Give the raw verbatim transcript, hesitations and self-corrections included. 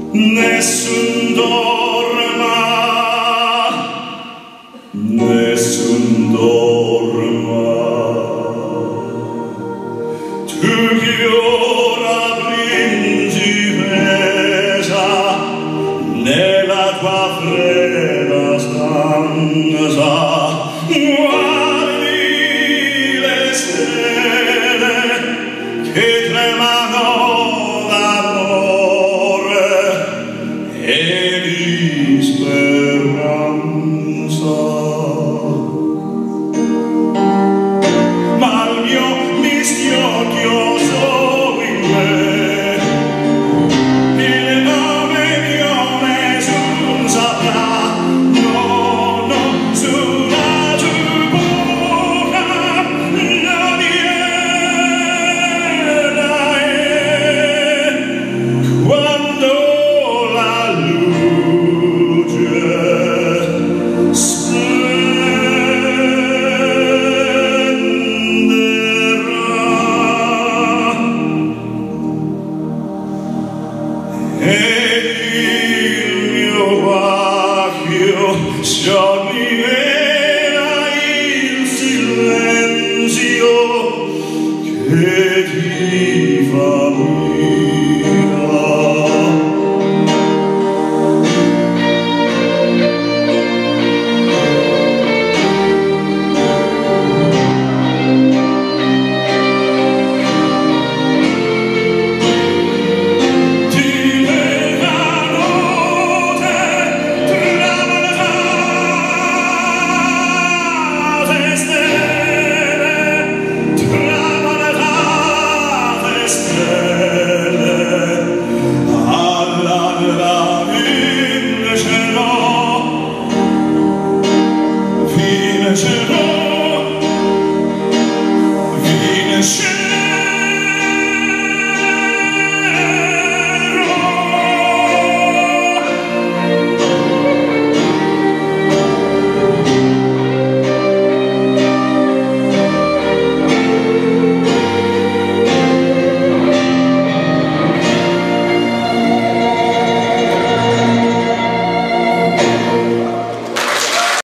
nessun dorma, nessun dorma. Tu che ora principessa nella tua fredda stanza guardi le stelle che tremano d'amore e di speranza. Ma il mio mischio chioso in me, il nome mio nessun saprà, no, no, sulla tua bocca non viene quando la luce e il mio vacchio scioglierà il silenzio che ti fa mia. Fine